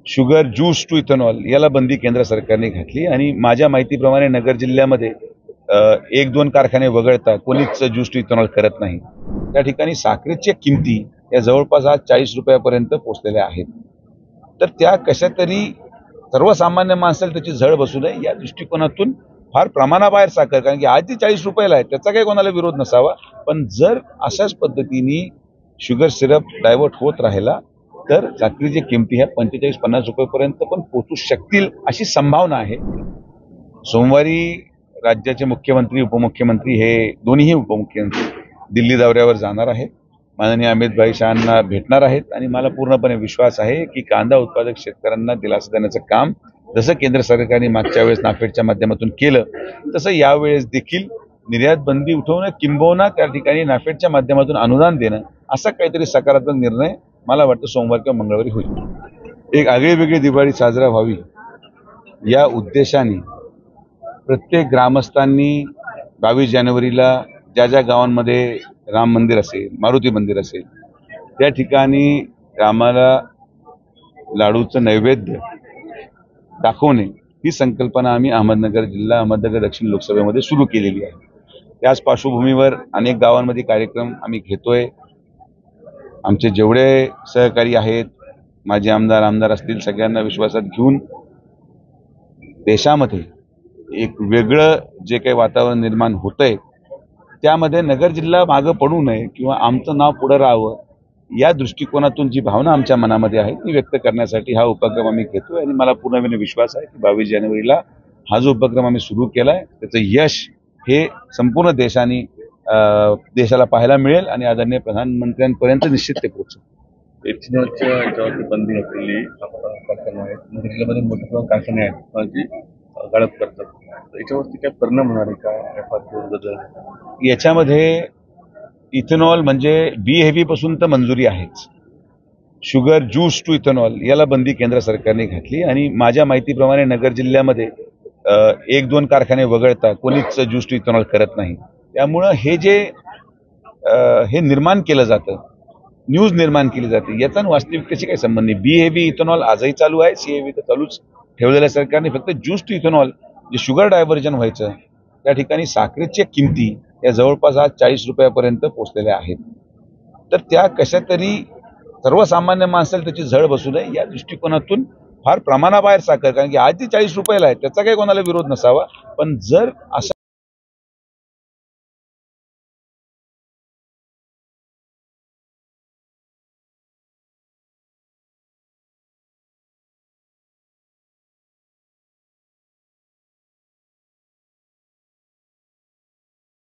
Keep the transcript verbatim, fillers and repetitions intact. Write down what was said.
Sugar juice to ethanol याला बंदी केंद्र सरकारने घातली आणि माझ्या माहितीप्रमाणे नगर जिल्ह्यामध्ये एक दोन कारखाने वगळता कोणीच ज्यूस टू इथेनॉल करत नाही। त्या ठिकाणी साखरेच्या किमती या जवळपास आज चाळीस रुपयापर्यंत पोहोचलेल्या आहेत। तर त्या कशा तरी सर्वसामान्य माणसाला त्याची झळ बसू नये या दृष्टिकोनातून फार प्रमाणाबाहेर साखर, कारण की आज ती चाळीस रुपयाला आहे, त्याचा काही कोणाला विरोध नसावा, पण जर अशाच पद्धतीने शुगर सिरप डायव्हर्ट होत राहिला तर साखरेच्या किमती ह्या पंचेचाळीस पन्नास रुपयापर्यंत पण पोहोचू शकतील अशी संभावना आहे। सोमवारी राज्याचे मुख्यमंत्री उपमुख्यमंत्री हे दोन्हीही उपमुख्यमंत्री दिल्ली दौऱ्यावर जाणार आहेत, माननीय अमित भाई शहांना भेटणार आहेत आणि मला पूर्णपणे विश्वास आहे की कांदा उत्पादक शेतकऱ्यांना दिलासा देण्याचं काम जसं केंद्र सरकारने मागच्या वेळेस नाफेडच्या माध्यमातून केलं तसं यावेळेस देखील निर्यात बंदी उठवणं किंबहुना त्या ठिकाणी नाफेडच्या माध्यमातून अनुदान देणं असा काहीतरी सकारात्मक निर्णय मला वाटतं सोमवार किंवा मंगळवारी होईल। एक आगळीवेगळी दिवाळी साजरा व्हावी या उद्देशाने प्रत्येक ग्रामस्थांनी बावीस जानेवारीला ज्या ज्या गावांमध्ये राम मंदिर असेल, मारुती मंदिर असेल, त्या ठिकाणी रामाला लाडूचं नैवेद्य दाखवणे ही संकल्पना आम्ही अहमदनगर जिल्हा अहमदनगर दक्षिण लोकसभेमध्ये सुरू केलेली आहे। त्याच पार्श्वभूमीवर अनेक गावांमध्ये कार्यक्रम आम्ही घेतोय। आमचे जेवढे सहकारी आहेत, माजी आमदार आमदार असतील, सगळ्यांना विश्वासात घेऊन देशामध्ये एक वेगळं जे काही वातावरण निर्माण होतंय त्यामध्ये नगर जिल्हा मागं पडू नये किंवा आमचं नाव पुढे राहावं या दृष्टिकोनातून जी भावना आमच्या मनामध्ये आहे ती व्यक्त करण्यासाठी हा उपक्रम आम्ही घेतोय आणि मला पूर्णपणे विश्वास आहे की बावीस जानेवारीला हा जो उपक्रम आम्ही सुरू केलाय त्याचं यश हे संपूर्ण देशाने देशाला पाहायला मिळेल आणि आदरणीय प्रधानमंत्र्यांपर्यंत निश्चित ते पोहोचेल। इथेनॉलच्या याच्यावरती बंदी घातलेली कारखाने आहेत, नगर जिल्ह्यामध्ये मोठे प्रमाणात कारखाने आहेत जे गाळप करतात, याच्यावरती काय परिणाम होणार आहे का? याच्यामध्ये इथेनॉल म्हणजे बी हेवी पासून तर मंजुरी आहेच, शुगर ज्यूस टू इथेनॉल याला बंदी केंद्र सरकारने घातली आणि माझ्या माहितीप्रमाणे नगर जिल्ह्यामध्ये एक दोन कारखाने वगळता कोणीच ज्यूस टू इथेनॉल करत नाही। त्यामुळं हे जे हे निर्माण केलं जातं, न्यूज निर्माण केली जाते, याचा वास्तविकतेशी काही संबंध नाही। बी हेवी इथेनॉल आजही चालू आहे, सी हेवी तर चालूच ठेवलेल्या सरकारने फक्त ज्यूस टू इथेनॉल जे शुगर डायव्हर्जन व्हायचं त्या ठिकाणी साखरेच्या किमती या जवळपास आज चाळीस रुपयापर्यंत पोहोचलेल्या आहेत। तर त्या कशा तरी सर्वसामान्य माणसाला त्याची झळ बसू नये या दृष्टिकोनातून फार प्रमाणाबाहेर साखर, कारण की आज ती चाळीस रुपयाला आहे, त्याचा काही कोणाला विरोध नसावा, पण जर असं